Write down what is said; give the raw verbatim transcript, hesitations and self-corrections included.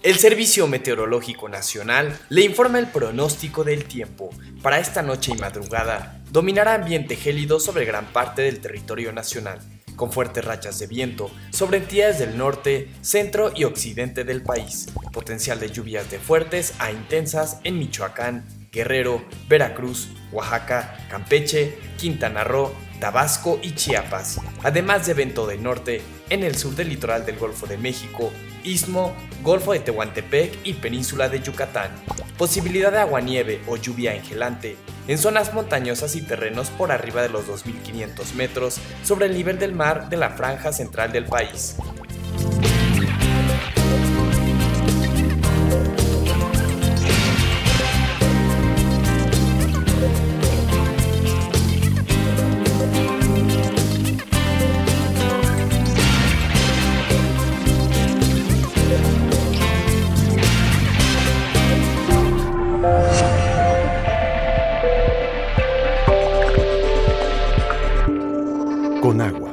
El Servicio Meteorológico Nacional le informa el pronóstico del tiempo. Para esta noche y madrugada, dominará ambiente gélido sobre gran parte del territorio nacional, con fuertes rachas de viento sobre entidades del norte, centro y occidente del país. Potencial de lluvias de fuertes a intensas en Michoacán, Guerrero, Veracruz, Oaxaca, Campeche, Quintana Roo, Tabasco y Chiapas, además de viento del norte en el sur del litoral del Golfo de México, Istmo, Golfo de Tehuantepec y Península de Yucatán. Posibilidad de aguanieve o lluvia engelante en zonas montañosas y terrenos por arriba de los dos mil quinientos metros sobre el nivel del mar de la franja central del país. Con agua.